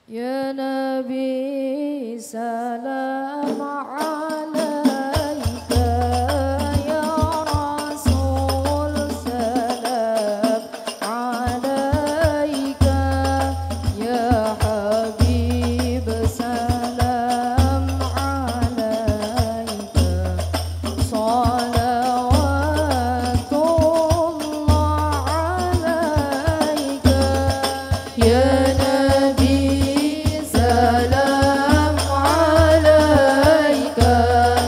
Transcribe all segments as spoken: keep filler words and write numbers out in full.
Ya Nabi salam alaika, ya Rasul salam alaika, ya Habib salam alaika, salawatullah alaika, ya Nabi salam alaika.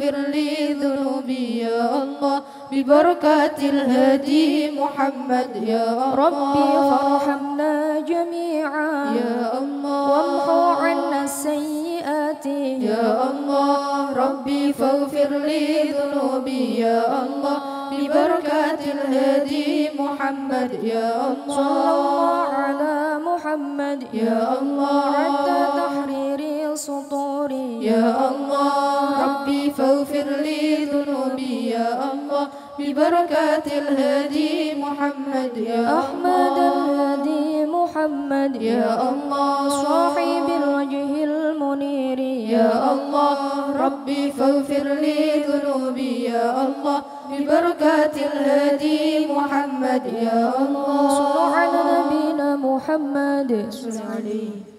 فاغفر لي ذنوبي يا الله ببركة الهدي محمد يا الله ربي فارحمنا جميعا يا الله وامحو عنا السيئات يا الله ربي فاغفر لي ذنوبي يا الله ببركة الهدي محمد يا الله صلى الله على محمد يا الله عند تحرير سطور يا الله ربي فاغفر لي ذنوبي يا الله ببركة الهدي محمد يا أحمد الهادي محمد يا الله صاحب الوجه المنير يا الله ربي فاغفر لي ذنوبي يا الله ببركة الهدي محمد يا الله صلوا على نبينا محمد صل عليه